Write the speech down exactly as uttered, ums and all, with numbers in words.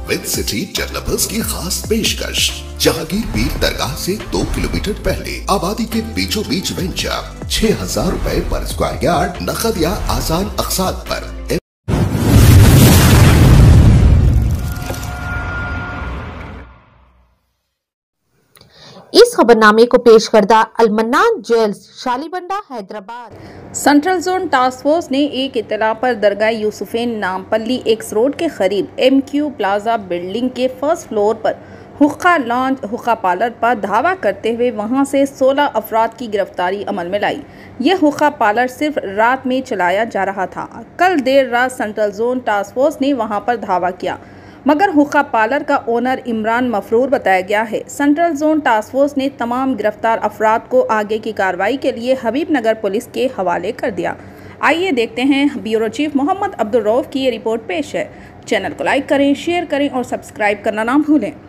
With city developers की खास पेशकश। जहांगीर पीर दरगाह से दो किलोमीटर पहले आबादी के बीचों बीच वेंचर छह हजार रूपए पर स्क्वायर यार्ड, नकद या आसान अकसात पर। इस खबरनामे को पेश करदा Almannan jewels, Shalibanda, Hyderabad. Central zone task force ने एक इत्तला पर दरगाह यूसुफेन नामपल्ली एक्स रोड के करीब एम क्यू प्लाजा बिल्डिंग के फर्स्ट फ्लोर पर हुक्का लॉन्च हुक्का पार्लर पर धावा करते हुए वहां से सोलह अफराद की गिरफ्तारी अमल में लाई। यह हुक्का पार्लर सिर्फ रात में चलाया जा रहा था। कल देर रात सेंट्रल जोन टास्क फोर्स ने वहां पर धावा किया, मगर हुक्का पार्लर का ओनर इमरान मफरूर बताया गया है। सेंट्रल जोन टास्क फोर्स ने तमाम गिरफ्तार अफराद को आगे की कार्रवाई के लिए हबीबनगर पुलिस के हवाले कर दिया। आइए देखते हैं, ब्यूरो चीफ मोहम्मद अब्दुल रऊफ की ये रिपोर्ट पेश है। चैनल को लाइक करें, शेयर करें और सब्सक्राइब करना ना भूलें।